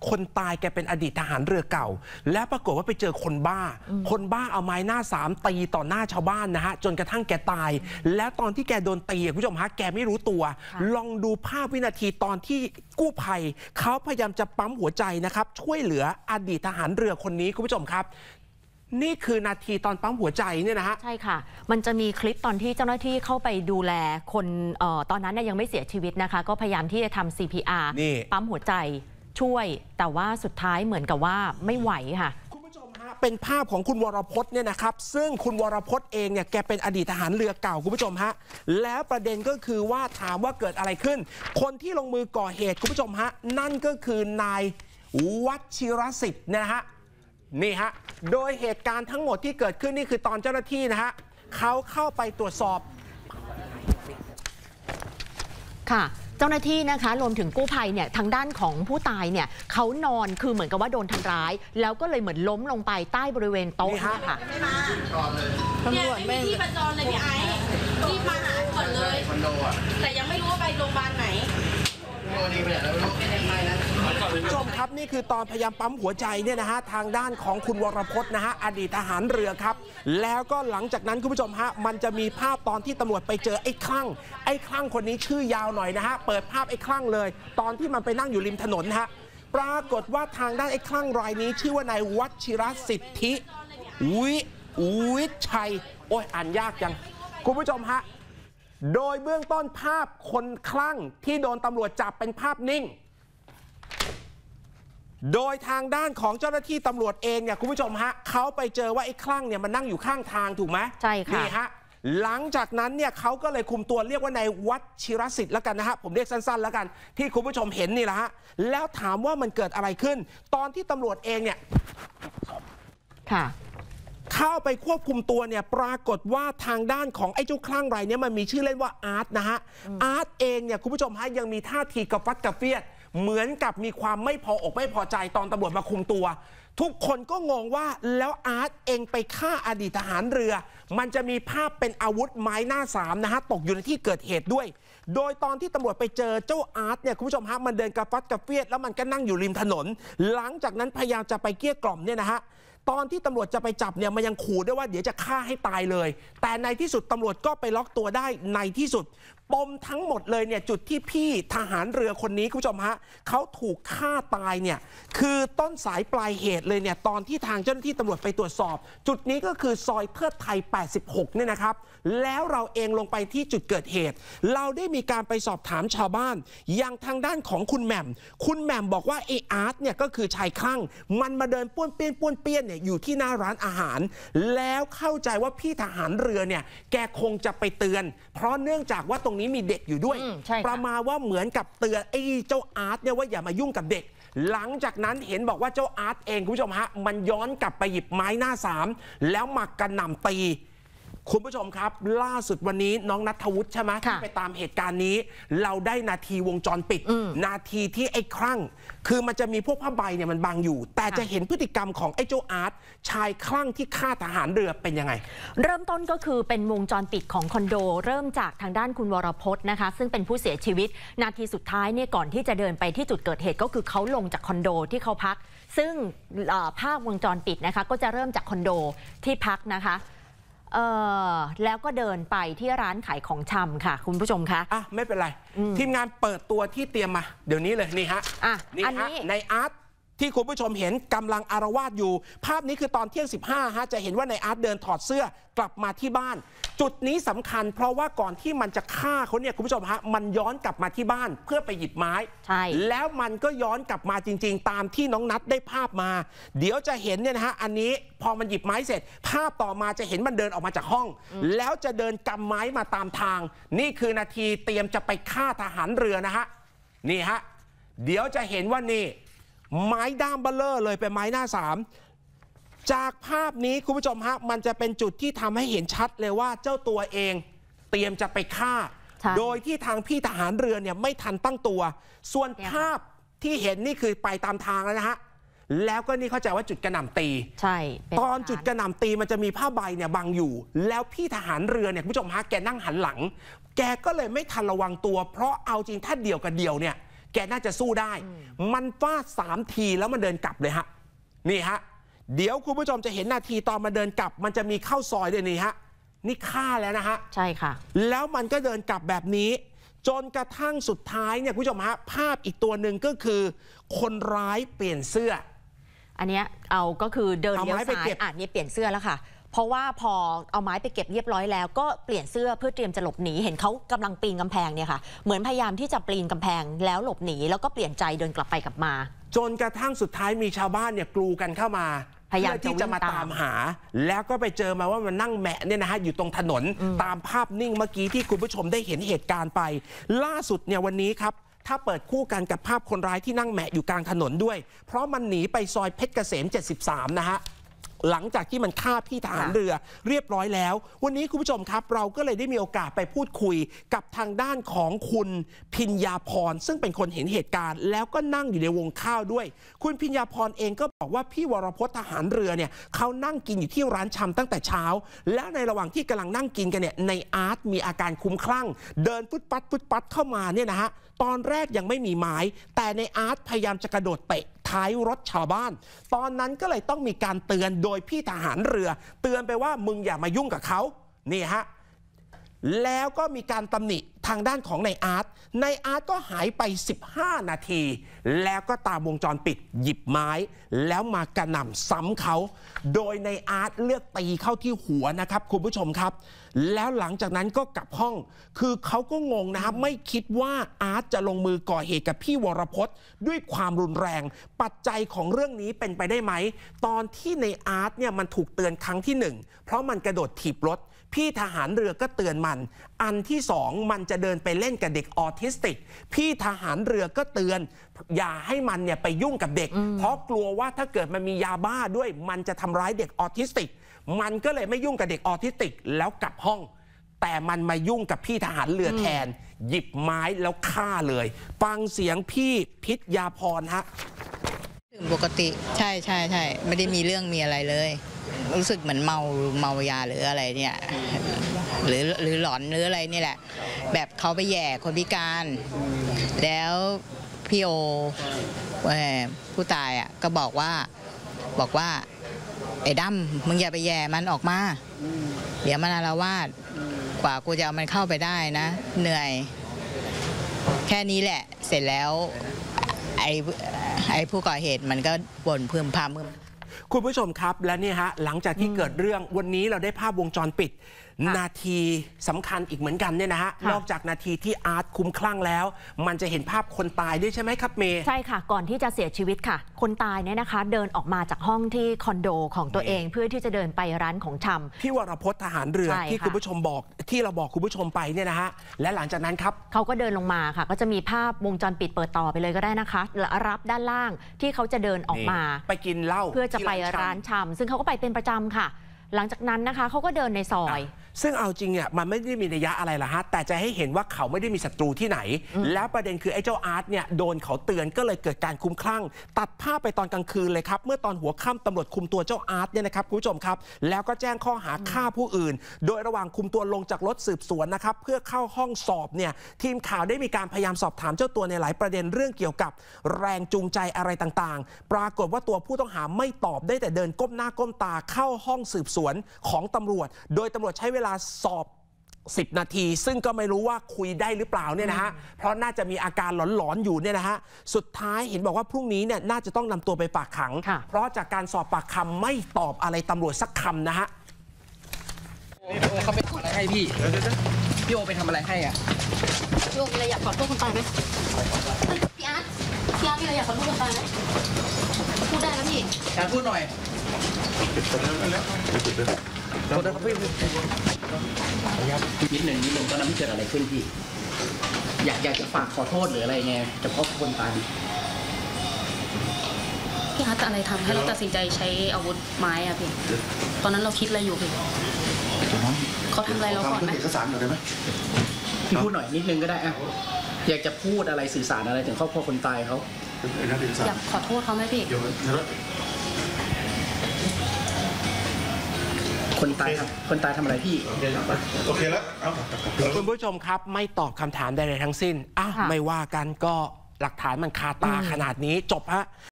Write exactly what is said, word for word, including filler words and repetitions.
คนตายแกเป็นอดีตทหารเรือเก่าและปรากฏว่าไปเจอคนบ้าคนบ้าเอาไม้หน้าสามตีต่อหน้าชาวบ้านนะฮะจนกระทั่งแกตายแล้วตอนที่แกโดนตีคุณผู้ชมฮะแกไม่รู้ตัวลองดูภาพวินาทีตอนที่กู้ภัยเขาพยายามจะปั๊มหัวใจนะครับช่วยเหลืออดีตทหารเรือคนนี้คุณผู้ชมครับนี่คือนาทีตอนปั๊มหัวใจเนี่ยนะฮะใช่ค่ะมันจะมีคลิปตอนที่เจ้าหน้าที่เข้าไปดูแลคนเอ่อตอนนั้นยังไม่เสียชีวิตนะคะก็พยายามที่จะทำ ซี พี อาร์ ปั๊มหัวใจช่วยแต่ว่าสุดท้ายเหมือนกับว่าไม่ไหวค่ะคุณผู้ชมฮะเป็นภาพของคุณวรพจน์เนี่ยนะครับซึ่งคุณวรพจน์เองเนี่ยแกเป็นอดีตทหารเรือเก่าคุณผู้ชมฮะแล้วประเด็นก็คือว่าถามว่าเกิดอะไรขึ้นคนที่ลงมือก่อเหตุคุณผู้ชมฮะนั่นก็คือนายวัชิรสิทธิ์นะฮะนี่ฮะโดยเหตุการณ์ทั้งหมดที่เกิดขึ้นนี่คือตอนเจ้าหน้าที่นะฮะเขาเข้าไปตรวจสอบค่ะเจ้าหน้าที่นะคะรวมถึงกู้ภัยเนี่ยทางด้านของผู้ตายเนี่ยเขานอนคือเหมือนกับว่าโดนทำร้ายแล้วก็เลยเหมือนล้มลงไปใต้บริเวณโต๊ะนี่ค่ะตำรวจไม่ที่ประจรเลยพี่ไอ้ที่มาหาก่อนเลยแต่ยังไม่รู้ว่าไปโรงพยาบาลไหนคุณผู้ชมครับนี่คือตอนพยายามปั๊มหัวใจเนี่ยนะฮะทางด้านของคุณวรพจน์นะฮะอดีตทหารเรือครับแล้วก็หลังจากนั้นคุณผู้ชมฮะมันจะมีภาพตอนที่ตำรวจไปเจอไอ้คลั่งไอ้คลั่งคนนี้ชื่อยาวหน่อยนะฮะเปิดภาพไอ้คลั่งเลยตอนที่มันไปนั่งอยู่ริมถนนฮะปรากฏว่าทางด้านไอ้คลั่งรายนี้ชื่อว่านายวัชิรสิทธิวิวิชัยโอ้ยอ่านยากจังคุณผู้ชมฮะโดยเบื้องต้นภาพคนคลั่งที่โดนตำรวจจับเป็นภาพนิ่งโดยทางด้านของเจ้าหน้าที่ตำรวจเองเนี่ยคุณผู้ชมฮะเขาไปเจอว่าไอ้คลั่งเนี่ยมันนั่งอยู่ข้างทางถูกไหมใช่ค่ะนี่ฮะหลังจากนั้นเนี่ยเขาก็เลยคุมตัวเรียกว่านายวัชิรสิทธิ์แล้วกันนะฮะผมเรียกสั้นๆแล้วกันที่คุณผู้ชมเห็นนี่แหละฮะแล้วถามว่ามันเกิดอะไรขึ้นตอนที่ตำรวจเองเนี่ยค่ะเข้าไปควบคุมตัวเนี่ยปรากฏว่าทางด้านของไอ้เจ้าคลั่งรายนี้มันมีชื่อเล่นว่าอาร์ตนะฮะอาร์ตเองเนี่ยคุณผู้ชมฮะยังมีท่าทีกระฟัดกระเฟียดเหมือนกับมีความไม่พออกไม่พอใจตอนตำรวจมาคุมตัวทุกคนก็งงว่าแล้วอาร์ตเองไปฆ่าอดีตทหารเรือมันจะมีภาพเป็นอาวุธไม้หน้าสามนะฮะตกอยู่ในที่เกิดเหตุด้วยโดยตอนที่ตำรวจไปเจอเจ้าอาร์ตเนี่ยคุณผู้ชมฮะมันเดินกระฟัดกระเฟียดแล้วมันก็นั่งอยู่ริมถนนหลังจากนั้นพยายามจะไปเกลี้ยกล่อมเนี่ยนะฮะตอนที่ตำรวจจะไปจับเนี่ยมันยังขู่ด้วยว่าเดี๋ยวจะฆ่าให้ตายเลยแต่ในที่สุดตำรวจก็ไปล็อกตัวได้ในที่สุดปมทั้งหมดเลยเนี่ยจุดที่พี่ทหารเรือคนนี้คุณผู้ชมฮะเขาถูกฆ่าตายเนี่ยคือต้นสายปลายเหตุเลยเนี่ยตอนที่ทางเจ้าหน้าที่ตำรวจไปตรวจสอบจุดนี้ก็คือซอยเทิดไทยแปดสิบหกเนี่ยนะครับแล้วเราเองลงไปที่จุดเกิดเหตุเราได้มีการไปสอบถามชาวบ้านอย่างทางด้านของคุณแหม่มคุณแหม่มบอกว่าไอ้อาร์ตเนี่ยก็คือชายคลั่งมันมาเดินป้วนเปี้ยนป้วนเปี้ยนเนี่ยอยู่ที่หน้าร้านอาหารแล้วเข้าใจว่าพี่ทหารเรือเนี่ยแกคงจะไปเตือนเพราะเนื่องจากว่าตรงนี้มีเด็กอยู่ด้วยประมาณว่าเหมือนกับเตือนไอ้เจ้าอาร์ตเนี่ยว่าอย่ามายุ่งกับเด็กหลังจากนั้นเห็นบอกว่าเจ้าอาร์ตเองคุณผู้ชมฮะมันย้อนกลับไปหยิบไม้หน้าสามแล้วมากระหน่ำตีคุณผู้ชมครับล่าสุดวันนี้น้องณัฐวุฒิใช่ไหมที่ไปตามเหตุการณ์นี้เราได้นาทีวงจรปิดนาทีที่ไอ้คลั่งคือมันจะมีพวกผ้าใบเนี่ยมันบังอยู่แต่จะเห็นพฤติกรรมของไอ้เจ้าอาร์ตชายคลั่งที่ฆ่าทหารเรือเป็นยังไงเริ่มต้นก็คือเป็นวงจรปิดของคอนโดเริ่มจากทางด้านคุณวรพจน์นะคะซึ่งเป็นผู้เสียชีวิตนาทีสุดท้ายเนี่ยก่อนที่จะเดินไปที่จุดเกิดเหตุก็คือเขาลงจากคอนโดที่เขาพักซึ่งภาพวงจรปิดนะคะก็จะเริ่มจากคอนโดที่พักนะคะเออแล้วก็เดินไปที่ร้านขายของชำค่ะคุณผู้ชมคะอ่ะไม่เป็นไรทีมงานเปิดตัวที่เตรียมมาเดี๋ยวนี้เลยนี่ฮะอ่ะนี่ฮะในอาร์ตที่คุณผู้ชมเห็นกำลังอารวาสอยู่ภาพนี้คือตอนเที่ยงสิบห้าฮะจะเห็นว่าในอาร์ตเดินถอดเสื้อกลับมาที่บ้านจุดนี้สำคัญเพราะว่าก่อนที่มันจะฆ่าเขาเนี่ยคุณผู้ชมฮะมันย้อนกลับมาที่บ้านเพื่อไปหยิบไม้ใช่แล้วมันก็ย้อนกลับมาจริงๆตามที่น้องนัทได้ภาพมาเดี๋ยวจะเห็นเนี่ยนะฮะอันนี้พอมันหยิบไม้เสร็จภาพต่อมาจะเห็นมันเดินออกมาจากห้องแล้วจะเดินกำไม้มาตามทางนี่คือนาทีเตรียมจะไปฆ่าทหารเรือนะฮะนี่ฮะเดี๋ยวจะเห็นว่านี่ไม้ด้ามเบลเลอร์เลยเป็นไม้หน้าสามจากภาพนี้คุณผู้ชมฮะมันจะเป็นจุดที่ทำให้เห็นชัดเลยว่าเจ้าตัวเองเตรียมจะไปฆ่าโดยที่ทางพี่ทหารเรือเนี่ยไม่ทันตั้งตัวส่วนภาพที่เห็นนี่คือไปตามทางแล้วนะฮะแล้วก็นี่เข้าใจว่าจุดกระหน่ำตีใช่ตอนจุดกระหน่ำตีมันจะมีผ้าใบเนี่ยบังอยู่แล้วพี่ทหารเรือเนี่ยคุณผู้ชมฮะแกนั่งหันหลังแกก็เลยไม่ทันระวังตัวเพราะเอาจริงถ้าเดี่ยวกับเดี่ยวเนี่ยแกน่าจะสู้ได้มันฟาดสามทีแล้วมันเดินกลับเลยฮะนี่ฮะเดี๋ยวคุณผู้ชมจะเห็นนาทีตอนมาเดินกลับมันจะมีเข้าซอยด้วยนี่ฮะนี่ฆ่าแล้วนะฮะใช่ค่ะแล้วมันก็เดินกลับแบบนี้จนกระทั่งสุดท้ายเนี่ยคุณผู้ชมฮะภาพอีกตัวหนึ่งก็คือคนร้ายเปลี่ยนเสื้ออันเนี้ยเอาก็คือเดินเลี้ยวซ้ายอ่ะนี่เปลี่ยนเสื้อแล้วค่ะเพราะว่าพอเอาไม้ไปเก็บเรียบร้อยแล้วก็เปลี่ยนเสื้อเพื่อเตรียมจะหลบหนีเห็นเขากำลังปีนกำแพงเนี่ยค่ะเหมือนพยายามที่จะปีนกำแพงแล้วหลบหนีแล้วก็เปลี่ยนใจเดินกลับไปกลับมาจนกระทั่งสุดท้ายมีชาวบ้านเนี่ยกลูกันเข้ามาพยายามที่จะมาตามหาแล้วก็ไปเจอมาว่ามันนั่งแหมะเนี่ยนะฮะอยู่ตรงถนนตามภาพนิ่งเมื่อกี้ที่คุณผู้ชมได้เห็นเหตุการณ์ไปล่าสุดเนี่ยวันนี้ครับถ้าเปิดคู่กันกับภาพคนร้ายที่นั่งแหมะอยู่กลางถนนด้วยเพราะมันหนีไปซอยเพชรเกษมเจ็ดสิบสามนะฮะหลังจากที่มันฆ่าพี่ทหารเรือเรียบร้อยแล้ววันนี้คุณผู้ชมครับเราก็เลยได้มีโอกาสไปพูดคุยกับทางด้านของคุณพิญญาพรซึ่งเป็นคนเห็นเหตุการณ์แล้วก็นั่งอยู่ในวงข้าวด้วยคุณพิญญาพรเองก็บอกว่าพี่วรพจน์ทหารเรือเนี่ยเขานั่งกินอยู่ที่ร้านชำตั้งแต่เช้าแล้วในระหว่างที่กำลังนั่งกินกันเนี่ยในอาร์ตมีอาการคลุ้มคลั่งเดินฟุดปัดฟุดปัดเข้ามาเนี่ยนะฮะตอนแรกยังไม่มีไม้แต่ในอาร์ตพยายามจะกระโดดเตะท้ายรถชาวบ้านตอนนั้นก็เลยต้องมีการเตือนโดยพี่ทหารเรือเตือนไปว่ามึงอย่ามายุ่งกับเขานี่ฮะแล้วก็มีการตำหนิทางด้านของนายอาร์ตนายอาร์ตก็หายไปสิบห้านาทีแล้วก็ตามวงจรปิดหยิบไม้แล้วมากระหน่ำซ้ำเขาโดยนายอาร์ตเลือกตีเข้าที่หัวนะครับคุณผู้ชมครับแล้วหลังจากนั้นก็กลับห้องคือเขาก็งงนะครับไม่คิดว่าอาร์ตจะลงมือก่อเหตุกับพี่วรพจน์ด้วยความรุนแรงปัจจัยของเรื่องนี้เป็นไปได้ไหมตอนที่ในอาร์ตเนี่ยมันถูกเตือนครั้งที่หนึ่งเพราะมันกระโดดถีบรถพี่ทหารเรือก็เตือนมันอันที่สองมันจะเดินไปเล่นกับเด็กออทิสติกพี่ทหารเรือก็เตือนอย่าให้มันเนี่ยไปยุ่งกับเด็กเพราะกลัวว่าถ้าเกิดมันมียาบ้าด้วยมันจะทำร้ายเด็กออทิสติกมันก็เลยไม่ยุ่งกับเด็กออทิสติกแล้วกลับห้องแต่มันมายุ่งกับพี่ทหารเรือแทนหยิบไม้แล้วฆ่าเลยฟังเสียงพี่พิญญาพรฮะปกติใช่ใช่ใช่ไม่ได้มีเรื่องมีอะไรเลยรู้สึกเหมือนเมาเมายาหรืออะไรเนี่ยหรือหรือหลอนหรืออะไรนี่แหละแบบเขาไปแย่คนพิการแล้วพี่โอผู้ตายอ่ะก็บอกว่าบอกว่าไอ้ดำมึงอย่าไปแย่มันออกมาเดี๋ยวมันอาละวาดกว่ากูจะเอามันเข้าไปได้นะเหนื่อยแค่นี้แหละเสร็จแล้วไอ้ไอ้ผู้ก่อเหตุมันก็บ่นพึมพำคุณผู้ชมครับและนี่ฮะหลังจากที่เกิดเรื่องวันนี้เราได้ภาพวงจรปิดนาทีสำคัญอีกเหมือนกันเนี่ยนะฮะนอกจากนาทีที่อาร์ตคุ้มคลั่งแล้วมันจะเห็นภาพคนตายด้วยใช่ไหมครับเมย์ใช่ค่ะก่อนที่จะเสียชีวิตค่ะคนตายเนี่ยนะคะเดินออกมาจากห้องที่คอนโดของตัวเองเพื่อที่จะเดินไปร้านของชำพี่วรพจน์ทหารเรือที่คุณผู้ชมบอกที่เราบอกคุณผู้ชมไปเนี่ยนะฮะและหลังจากนั้นครับเขาก็เดินลงมาค่ะก็จะมีภาพวงจรปิดเปิดต่อไปเลยก็ได้นะคะรับด้านล่างที่เขาจะเดินออกมาไปกินเหล้าเพื่อจะไปร้านชำซึ่งเขาก็ไปเป็นประจำค่ะหลังจากนั้นนะคะเขาก็เดินในซอยซึ่งเอาจริงเนี่ยมันไม่ได้มีนัยยะอะไรละฮะแต่จะให้เห็นว่าเขาไม่ได้มีศัตรูที่ไหนแล้วประเด็นคือไอ้เจ้าอาร์ตเนี่ยโดนเขาเตือนก็เลยเกิดการคุ้มคลั่งตัดภาพไปตอนกลางคืนเลยครับเมื่อตอนหัวค่ำตำรวจคุมตัวเจ้าอาร์ตเนี่ยนะครับคุณผู้ชมครับแล้วก็แจ้งข้อหาฆ่าผู้อื่นโดยระหว่างคุมตัวลงจากรถสืบสวนนะครับเพื่อเข้าห้องสอบเนี่ยทีมข่าวได้มีการพยายามสอบถามเจ้าตัวในหลายประเด็นเรื่องเกี่ยวกับแรงจูงใจอะไรต่างๆปรากฏว่าตัวผู้ต้องหาไม่ตอบได้แต่เดินก้มหน้าก้มตาเข้าห้องสืบสวนของตำรวจโดยตำรวจใช้เวลาสอบสิบนาทีซึ่งก็ไม่รู้ว่าคุยได้หรือเปล่าเนี่ยนะฮะเพราะน่าจะมีอาการหลอนๆอยู่เนี่ยนะฮะสุดท้ายเห็นบอกว่าพรุ่งนี้เนี่ยน่าจะต้องนำตัวไปฝากขังเพราะจากการสอบปากคำไม่ตอบอะไรตำรวจสักคำนะฮะเขาไปทำอะไรให้พี่พี่โอไปทำอะไรให้อ่ะพี่โอมีอะไรอยากขอโทษคนตายไหมพี่อาร์ตพี่อาร์ตมีอะไรอยากขอโทษคนตายไหมพูดได้นะพี่อยากพูดหน่อยขอโทษครับพี่นิดหนึ่งนิดหนึ่งตอนนั้นเกิดอะไรขึ้นพี่อยากอยากจะฝากขอโทษหรืออะไรไงจะพบคนตายพี่อาร์ตอะไรทำให้เราตัดสินใจใช้อาวุธไม้อะพี่ตอนนั้นเราคิดอะไรอยู่พี่เขาทำอะไรเราก่อนไหมเอกสารหน่อยได้ไหมพี่พูดหน่อยนิดนึงก็ได้อะอยากจะพูดอะไรสื่อสารอะไรถึงครอบครัวคนตายเขาอยากขอโทษเขาไหมพี่คนตายครับคนตายทำอะไรพี่โอเคแล้วคุณผู้ชมครับไม่ตอบคำถามใดๆทั้งสิ้นอ่ะไม่ว่ากันก็หลักฐานมันคาตาขนาดนี้จบฮะ